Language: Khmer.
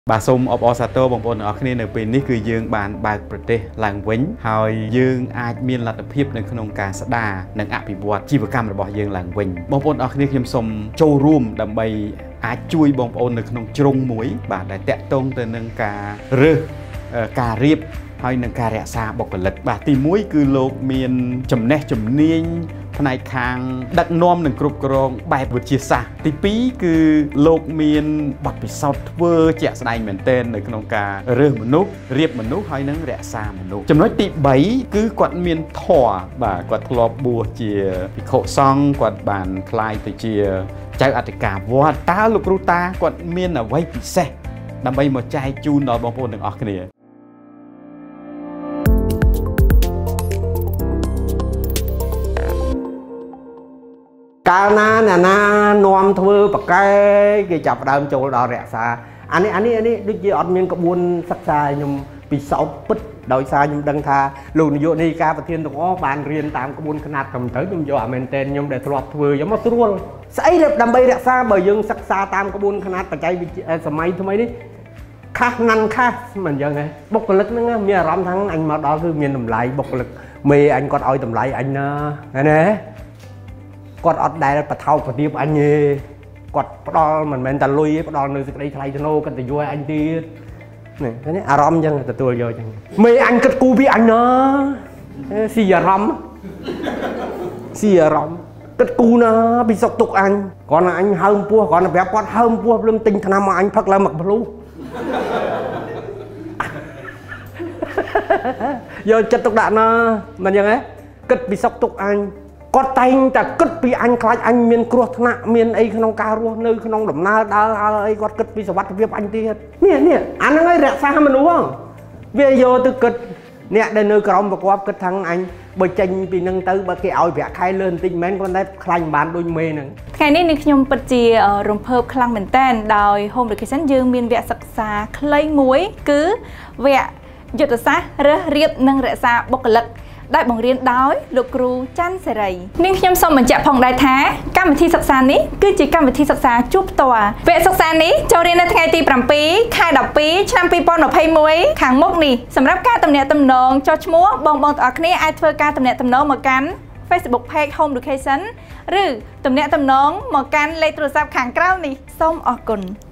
bà xôm ọp ọ sato bằng bồn ở khi này bên ní cứ dương bàn bài bật đê làng vĩnh hỏi dương ai miên là tập hiệp nên không cả sát đà nên áp bị buộc chi vào cam là bỏ dương làng vĩnh bằng bồn ở khi này khiêm xôm châu room đầm bay ai chui bằng bồn được không trung muối bà đại tẹt tông từ nâng cả rơ cà riệp hay nâng cà rẽ xa bọc lật bà tìm muối cứ lột miền chấm nè chấm niên này khang đặt nom nâng cục rong bài vượt chia xa tí pí cứ lột miền bọc bị sọt vơ chẹt sài mền tên nơiក្នុងការរើសមនុស្សរៀបមនុស្សហើយនឹងរក្សាមនុស្សចំណុចទី3គឺគាត់មានធម៌បាទគាត់ធ្លាប់បួសជាភិក្ខុសង្ឃគាត់បានคล้ายទៅជាចៅអធិការវត្តតើលោកគ្រូតាគាត់មានអ្វីពិសេសដើម្បីមកចែកជូនដល់បងប្អូនទាំងអស់គ្នាកាលណាអ្នកណានាំធ្វើប្រកែគេចាប់ដើមចូលដល់រក្សាអានេះដូចជាអត់មានក្បួនសិក្សាខ្ញុំពិសោធន៍ពិតដោយសារខ្ញុំដឹងថាលោកនាយកនៃការប្រធានទាំងអស់បានរៀនតាមក្បួនខ្នាតកំទៅខ្ញុំយកអាមែនតែនខ្ញុំដែលធ្លាប់ធ្វើយកមកស្រួលស្អីដើម្បីរក្សាបើយើងសិក្សាតាមក្បួនខ្នាតបច្ចេកវិទ្យាសម័យថ្មីនេះខាស់ណាន់ខាស់មិនអញ្ចឹងទេបុគ្គលិកហ្នឹងមានអារម្មណ៍ថាអញមកដល់គឺមានតម្លៃបុគ្គលិកមេអញគាត់ឲ្យតម្លៃអញណាណាគាត់អត់ដែលបថោប្រទៀបអញទេគាត់ផ្ដល់មិនមែនតែលុយទេផ្ដល់នៅសេចក្តីថ្លៃថ្នូរកិត្តិយសអញទៀតនេះអារម្មណ៍អញ្ចឹងទទួលយកអញ្ចឹងមេអញគិតគូពីអញណាស៊ីអារម្មណ៍គិតគូណាពីសុខទុក្ខអញគ្រាន់តែអញហើមពោះគ្រាន់តែប្រាប់គាត់ហើមពោះព្រមទិញថ្នាំមកអញផឹកឡើងមកភ្លុះយកចិត្តទុកដាក់ណាមិនអញ្ចឹងទេគិតពីសុខទុក្ខអញគាត់តែងតែគិតពីអញខ្លាចអញមានគ្រោះថ្នាក់មានអីក្នុងការរស់នៅក្នុងដំណើរដើរអីគាត់គិតពីសុវត្ថិភាពអញទៀតនេះអាហ្នឹងឯងរក្សាមនុស្សវាយកទៅគិតអ្នកដែលនៅក្រោមប្រកបគិតថាអញបើចេញពីនឹងទៅបើគេឲ្យប្រាក់ខែលឿនបន្តិចមែនគាត់តែខ្លាញ់បានដូចមេហ្នឹងថ្ងៃនេះនឹងខ្ញុំពិតជារំភើបខ្លាំងមែនតើដោយ Home Education យើងមានវគ្គសិក្សាខ្លីមួយគឺវគ្គយុទ្ធសាស្ត្ររើសរៀបនិងរក្សាបុគ្គលិកដែលបង្រៀនដោយលោកគ្រូច័ន្ទសេរីនាងខ្ញុំសូមបញ្ជាក់ផងដែរថាកម្មវិធីសិក្សានេះគឺជាកម្មវិធីសិក្សាជួបផ្ទាល់វគ្គសិក្សានេះចូលរៀននៅថ្ងៃទី7ខែ12ឆ្នាំ2021ខាងមុខនេះសម្រាប់ការទំនាក់ទំនងចុះឈ្មោះបងទាំងអស់គ្នាអាចធ្វើការទំនាក់ទំនងមកកាន់ Facebook Page Home Education ឬទំនាក់ទំនងមកកាន់លេខទូរស័ព្ទខាងក្រោមនេះសូមអរគុណ